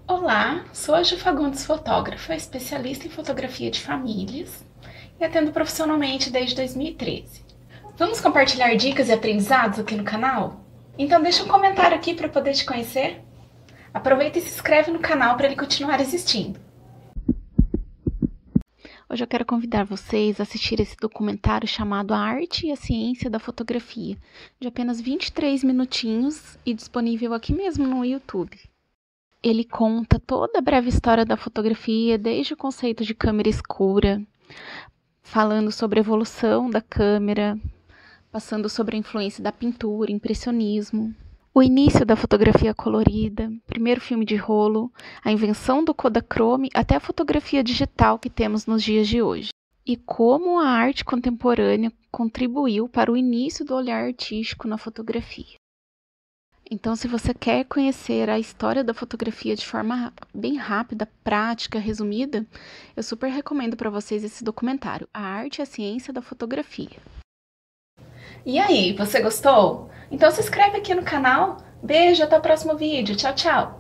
Olá, sou a Ju Fagundes, fotógrafa, especialista em fotografia de famílias e atendo profissionalmente desde 2013. Vamos compartilhar dicas e aprendizados aqui no canal? Então deixa um comentário aqui para poder te conhecer. Aproveita e se inscreve no canal para ele continuar existindo. Hoje eu quero convidar vocês a assistir esse documentário chamado A Arte e a Ciência da Fotografia, de apenas 23 minutinhos e disponível aqui mesmo no YouTube. Ele conta toda a breve história da fotografia, desde o conceito de câmera escura, falando sobre a evolução da câmera, passando sobre a influência da pintura, impressionismo, o início da fotografia colorida, primeiro filme de rolo, a invenção do Kodachrome até a fotografia digital que temos nos dias de hoje. E como a arte contemporânea contribuiu para o início do olhar artístico na fotografia. Então, se você quer conhecer a história da fotografia de forma bem rápida, prática, resumida, eu super recomendo para vocês esse documentário, A Arte e a Ciência da Fotografia. E aí, você gostou? Então se inscreve aqui no canal. Beijo, até o próximo vídeo. Tchau, tchau!